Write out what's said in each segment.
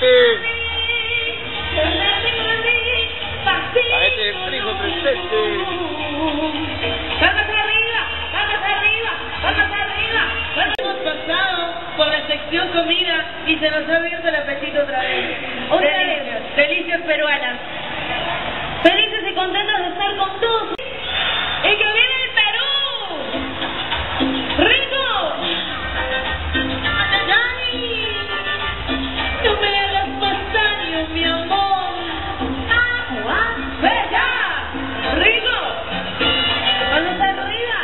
A este frijo presente. ¡Palmas arriba! ¡Palmas arriba! ¡Palmas arriba! Hemos pasado por la sección comida y se nos ha abierto el apetito otra vez. Otra vez. Delicias peruanas. Felices y contentos de estar con todos. ¡Y que viene el Perú! ¡Rico! ¡Ay! No me hagas más daño, mi amor. ¡Bella! ¡Rico! ¡Manos arriba!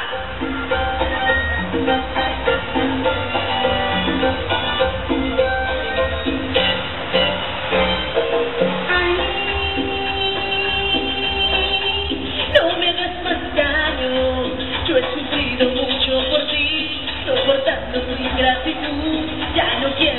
No me hagas más daño. Yo he sufrido mucho por ti, soportando tu ingratitud. Ya no quiero